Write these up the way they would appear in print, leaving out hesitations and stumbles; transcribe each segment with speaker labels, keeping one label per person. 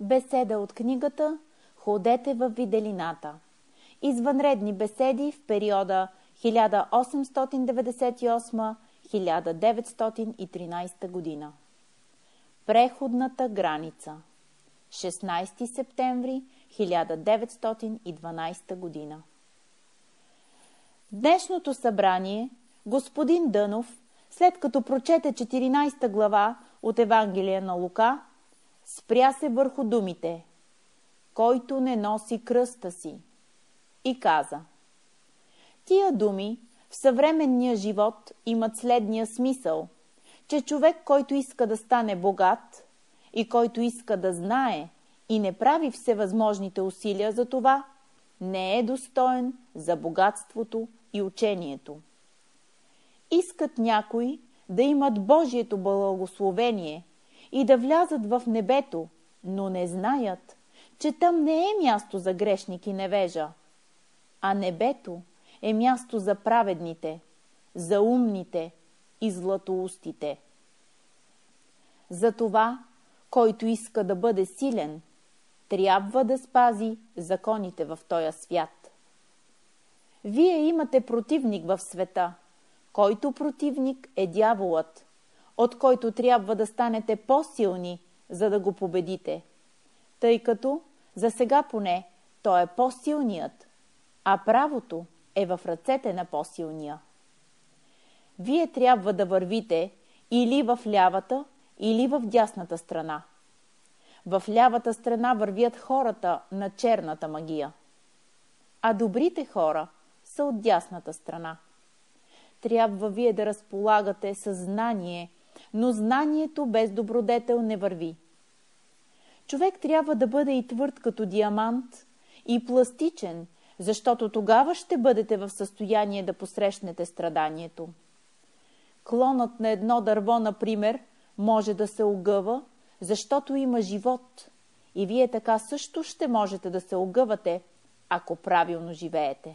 Speaker 1: Беседа от книгата "Ходете във виделината". Извънредни беседи в периода 1898-1913 година. Преходната граница. 16 септември 1912 година. В днешното събрание господин Дънов, след като прочете 14 глава от Евангелие на Лука, спря се върху думите "който не носи кръста си" и каза: тия думи в съвременния живот имат следния смисъл, че човек, който иска да стане богат и който иска да знае и не прави всевъзможните усилия за това, не е достоен за богатството и учението. Искат някои да имат Божието благословение и да влязат в небето, но не знаят, че там не е място за грешник и невежа, а небето е място за праведните, за умните и златоустите. Затова, който иска да бъде силен, трябва да спази законите в този свят. Вие имате противник в света, който противник е дяволът, от който трябва да станете по-силни, за да го победите, тъй като, за сега поне, той е по-силният, а правото е в ръцете на по-силния. Вие трябва да вървите или в лявата, или в дясната страна. В лявата страна вървят хората на черната магия, а добрите хора са от дясната страна. Трябва вие да разполагате със знание, но знанието без добродетел не върви. Човек трябва да бъде и твърд като диамант, и пластичен, защото тогава ще бъдете в състояние да посрещнете страданието. Клонът на едно дърво, например, може да се огъва, защото има живот, и вие така също ще можете да се огъвате, ако правилно живеете.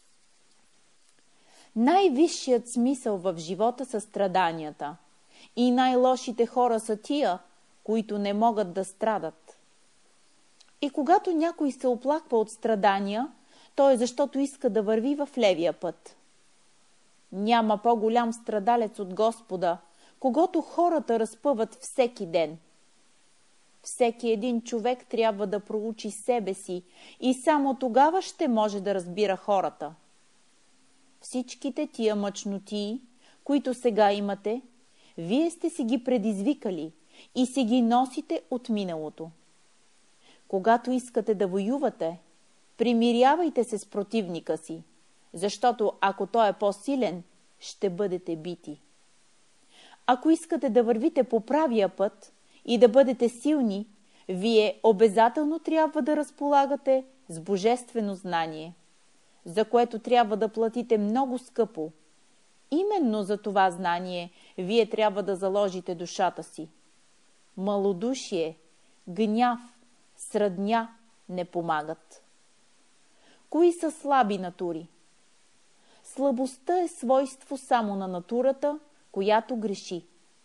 Speaker 1: Най-висшият смисъл в живота са страданията, и най-лошите хора са тия, които не могат да страдат. И когато някой се оплаква от страдания, то е защото иска да върви в левия път. Няма по-голям страдалец от Господа, когото хората разпъват всеки ден. Всеки един човек трябва да проучи себе си и само тогава ще може да разбира хората. Всичките тия мъчнотии, които сега имате, вие сте си ги предизвикали и си ги носите от миналото. Когато искате да воювате, примирявайте се с противника си, защото ако той е по-силен, ще бъдете бити. Ако искате да вървите по правия път и да бъдете силни, вие обязателно трябва да разполагате с божествено знание, за което трябва да платите много скъпо. Именно за това знание вие трябва да заложите душата си. Малодушие, гняв, сръдня не помагат. Кои са слаби натури? Слабостта е свойство само на натурата, която греши.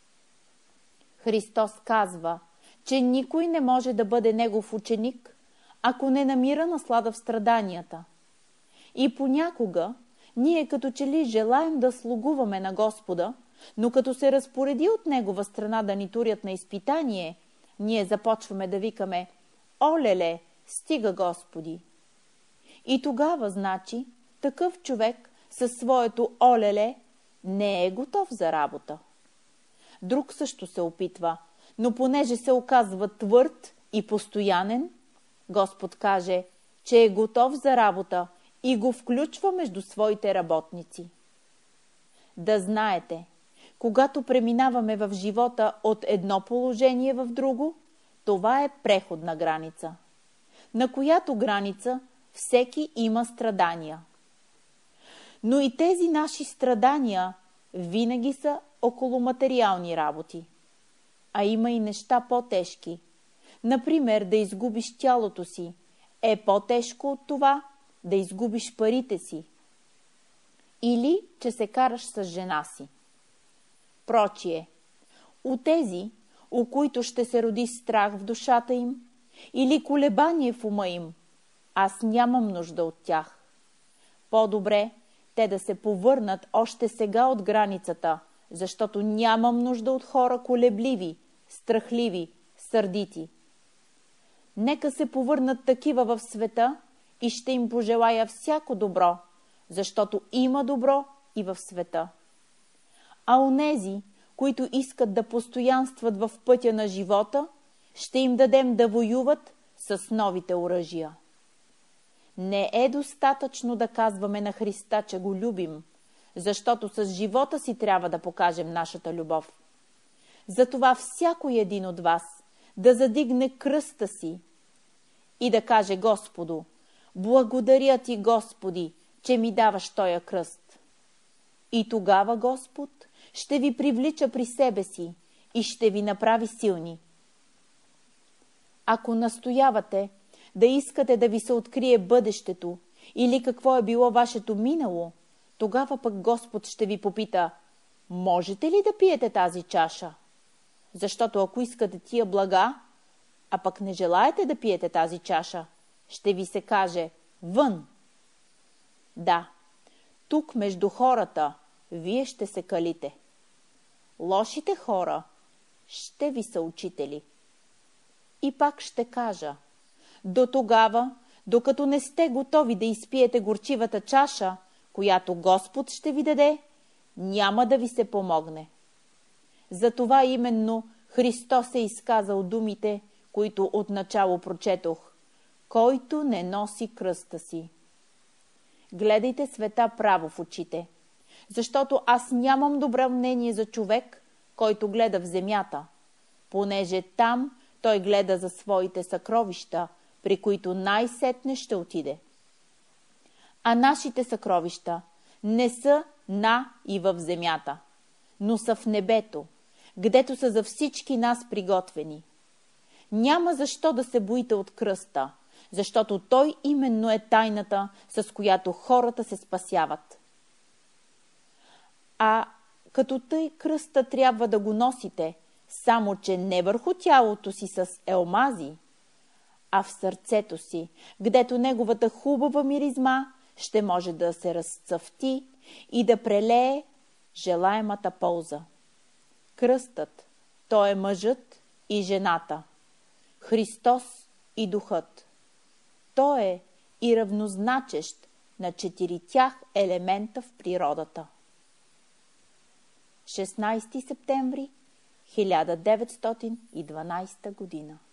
Speaker 1: Христос казва, че никой не може да бъде негов ученик, ако не намира наслада в страданията. И понякога ние като че ли желаем да слугуваме на Господа, но като се разпореди от Негова страна да ни турят на изпитание, ние започваме да викаме: "Олеле, стига, Господи!" И тогава, значи, такъв човек със своето олеле не е готов за работа. Друг също се опитва, но понеже се оказва твърд и постоянен, Господ каже, че е готов за работа и го включва между своите работници. Да знаете, когато преминаваме в живота от едно положение в друго, това е преходна граница, на която граница всеки има страдания. Но и тези наши страдания винаги са около материални работи. А има и неща по-тежки. Например, да изгубиш тялото си е по-тежко от това да изгубиш парите си. Или, че се караш с жена си. Прочие, у тези, у които ще се роди страх в душата им, или колебание в ума им, аз нямам нужда от тях. По-добре те да се повърнат още сега от границата, защото нямам нужда от хора колебливи, страхливи, сърдити. Нека се повърнат такива в света и ще им пожелая всяко добро, защото има добро и в света. А онези, които искат да постоянстват в пътя на живота, ще им дадем да воюват с новите оръжия. Не е достатъчно да казваме на Христа, че го любим, защото с живота си трябва да покажем нашата любов. Затова всякой един от вас да задигне кръста си и да каже Господу: благодаря ти, Господи, че ми даваш тоя кръст. И тогава Господ ще ви привлича при себе си и ще ви направи силни. Ако настоявате да искате да ви се открие бъдещето или какво е било вашето минало, тогава пък Господ ще ви попита: можете ли да пиете тази чаша? Защото ако искате тия блага, а пък не желаете да пиете тази чаша, ще ви се каже: вън! Да, тук между хората вие ще се калите. Лошите хора ще ви са учители. И пак ще кажа: до тогава, докато не сте готови да изпиете горчивата чаша, която Господ ще ви даде, няма да ви се помогне. Затова именно Христос е изказал думите, които отначало прочетох: който не носи кръста си. Гледайте света право в очите, защото аз нямам добро мнение за човек, който гледа в земята, понеже там той гледа за своите съкровища, при които най-сетне ще отиде. А нашите съкровища не са на и в земята, но са в небето, гдето са за всички нас приготвени. Няма защо да се боите от кръста, защото той именно е тайната, с която хората се спасяват. А като тъй кръста трябва да го носите, само че не върху тялото си с елмази, а в сърцето си, гдето неговата хубава миризма ще може да се разцъфти и да прелее желаемата полза. Кръстът, то е мъжът и жената, Христос и Духът. То е и равнозначещ на 4 елемента в природата. 16 септември 1912 година.